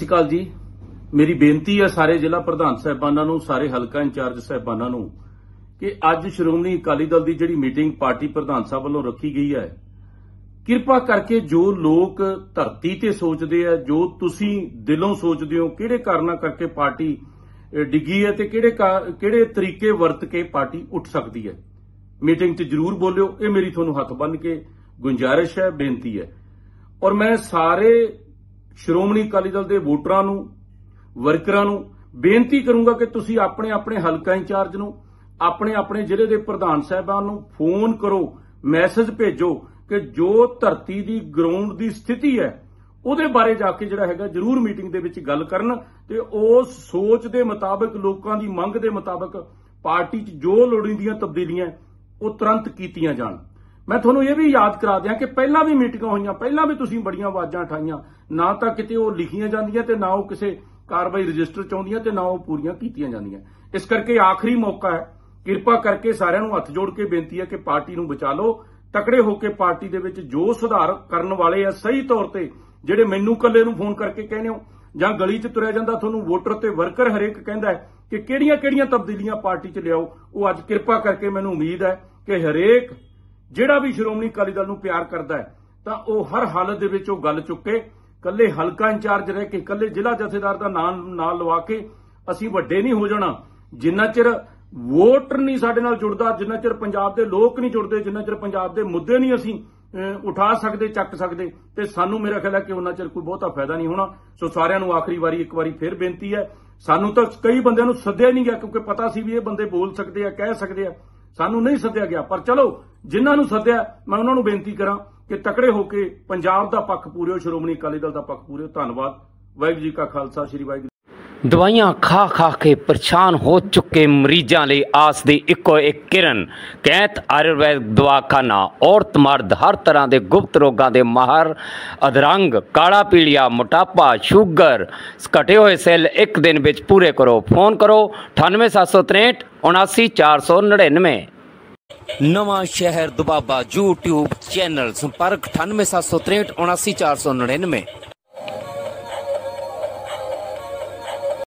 ਸ਼੍ਰੀ ਅਕਾਲ जी। मेरी बेनती है सारे जिला प्रधान साहिबानां नूं, सारे हलका इंचार्ज साहिबानां नूं कि अज श्रोमणी अकाली दल की जिहड़ी मीटिंग पार्टी प्रधान साहब वालों रखी गई है, किरपा करके जो लोग धरती ते सोचते हैं, जो तुसीं दिलों सोचते हो किहड़े कारणा करके पार्टी डिगी है ते किहड़े तरीके वरत के पार्टी उठ सकती है, मीटिंग च जरूर बोलियो। ये मेरी तुहानूं हथ बन के गुंजारिश है, बेनती है। और मैं सारे श्रोमणी अकाली दल के वोटरां नूं, वर्करां नूं बेनती करूंगा कि तुसीं अपने अपने हलका इंचार्ज नूं, अपने अपने जिले के प्रधान साहिबान नूं फोन करो, मैसेज भेजो कि जो धरती की ग्राउंड की स्थिति है उहदे बारे जाके जिहड़ा हैगा जरूर मीटिंग दे विच गल करन ते उस सोच के मुताबिक, लोकां दी मंग के मुताबिक पार्टी च जो लोड़ींदियां तब्दीलियां वो तुरंत कीतियां जाण। मैं तुहानूं ये भी याद करा दियां कि पहलां भी मीटिंगां होईयां, पहलां भी तुसीं बड़ियां आवाज़ां उठाईयां, ना तां किते वो लिखियां जांदियां ते ना वो किसी कार्रवाई रजिस्टर च आउंदियां ते ना वो पूरीआं कीतियां जांदियां। इस करके आखिरी मौका है, किरपा करके सारिआं नूं हत्थ जोड़ के बेनती है कि पार्टी नूं बचा लो, तकड़े होकर पार्टी दे विच जो सुधार करन वाले आ सही तौर ते, जिहड़े मैनूं कल्ले नूं फोन करके कहने हो जां गली च तुरिया जांदा तुहानूं वोटर ते वर्कर हरेक कहंदा है कि किहड़ियां-किहड़ियां तब्दीलियां पार्टी च लिआओ, वो अज किरपा करके मैनूं उम्मीद है कि हरेक जिहड़ा भी श्रोमणी अकाली दल नूं प्यार करदा है तां वो हर हालत दे विच वो गल चुके, कल्ले हलका इंचार्ज रह के, कल्ले जिला जथेदार दा नाम नाल लवा के असीं वड्डे नहीं हो जाना। जिन्ना चिर वोट नहीं साडे नाल जुड़दा, जिन्ना चिर पंजाब दे लोक नहीं जुड़दे, जिन्ना चिर पंजाब दे मुद्दे नहीं असीं उठा सकदे, चक सकदे, ते सानूं मेरा ख्याल है कि उन्ना चिर कोई बहुता फायदा नहीं होना। सो सारिआं नूं आखिरी वारी एक वारी फिर बेनती है, सानूं तां कई बंदिआं नूं सद्दिआ नहीं गया क्योंकि पता सी भी ये बंदे बोल सकदे आ, कह सकदे आ, सानूं नहीं सद्दिआ गया। पर चलो जिन्हां नूं सद्दिआ मैं उन्हां नूं बेनती करां कि तकड़े होके पंजाब दा पक्ष पूरिओ, श्रोमणी अकाली दल दा पक्ष पूरिओ। धन्नवाद। वाहिगुरू जी का खालसा, श्री वाहिगुरू। दवाइयां खा खा के परेशान हो चुके मरीजों लिए आस दी इको एक किरण, कैंत आयुर्वैद दवाखाना। औरत मर्द हर तरह के गुप्त रोगों के माहर, अधरंग, काला पीलिया, मोटापा, शुगर, घटे हुए सैल एक दिन विच पूरे करो। फोन करो 98 763 79499। नवा शहर दुबाबा यूट्यूब चैनल, संपर्क 98 763 79499।